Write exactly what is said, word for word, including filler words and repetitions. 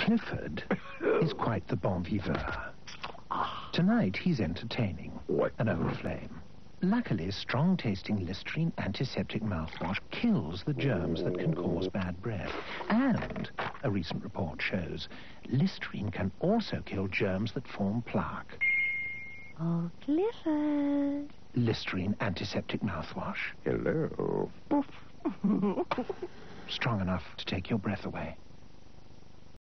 Clifford is quite the bon viveur. Tonight he's entertaining an old flame. Luckily, strong-tasting Listerine antiseptic mouthwash kills the germs that can cause bad breath. And, a recent report shows, Listerine can also kill germs that form plaque. Oh, Clifford. Listerine antiseptic mouthwash. Hello. Strong enough to take your breath away.